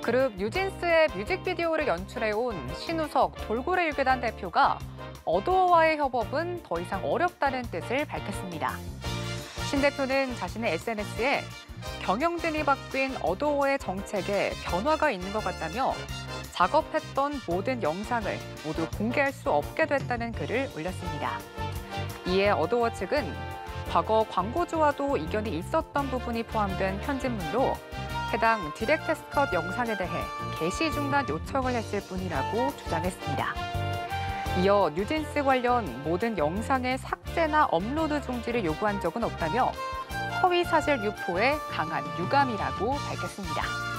그룹 뉴진스의 뮤직비디오를 연출해온 신우석 돌고래 유괴단 대표가 어도어와의 협업은 더 이상 어렵다는 뜻을 밝혔습니다. 신 대표는 자신의 SNS에 경영진이 바뀐 어도어의 정책에 변화가 있는 것 같다며 작업했던 모든 영상을 모두 공개할 수 없게 됐다는 글을 올렸습니다. 이에 어도어 측은 과거 광고주와도 이견이 있었던 부분이 포함된 편집물로 해당 디렉터스 컷 영상에 대해 게시 중단 요청을 했을 뿐이라고 주장했습니다. 이어 뉴진스 관련 모든 영상의 삭제나 업로드 중지를 요구한 적은 없다며 허위 사실 유포에 강한 유감이라고 밝혔습니다.